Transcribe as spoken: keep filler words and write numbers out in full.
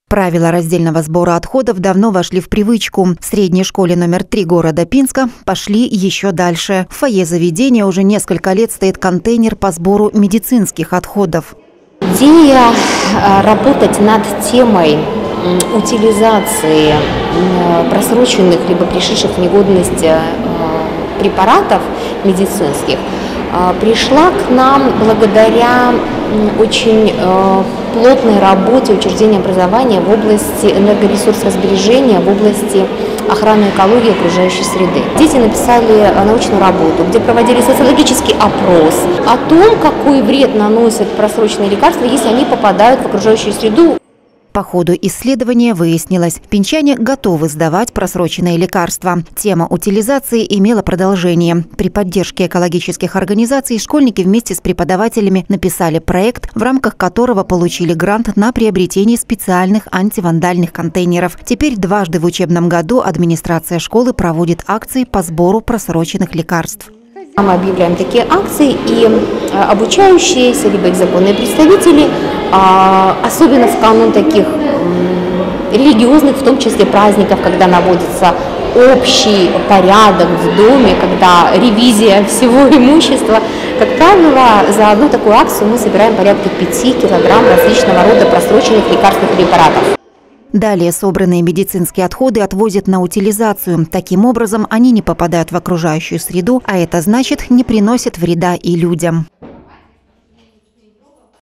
Правила раздельного сбора отходов давно вошли в привычку. В средней школе номер три города Пинска пошли еще дальше. В фойе заведения уже несколько лет стоит контейнер по сбору медицинских отходов. Идея работать над темой утилизации просроченных либо пришедших в негодность препаратов медицинских пришла к нам благодаря очень плотной работе учреждений образования в области энергоресурсосбережения, в области охраны экологии и окружающей среды. Дети написали научную работу, где проводили социологический опрос о том, какой вред наносят просроченные лекарства, если они попадают в окружающую среду. По ходу исследования выяснилось, пинчане готовы сдавать просроченные лекарства. Тема утилизации имела продолжение. При поддержке экологических организаций школьники вместе с преподавателями написали проект, в рамках которого получили грант на приобретение специальных антивандальных контейнеров. Теперь дважды в учебном году администрация школы проводит акции по сбору просроченных лекарств. Мы объявляем такие акции, и обучающиеся, либо их законные представители, особенно в канун таких религиозных, в том числе праздников, когда наводится общий порядок в доме, когда ревизия всего имущества, как правило, за одну такую акцию мы собираем порядка пяти килограмм различного рода просроченных лекарственных препаратов. Далее собранные медицинские отходы отвозят на утилизацию. Таким образом, они не попадают в окружающую среду, а это значит, не приносят вреда и людям.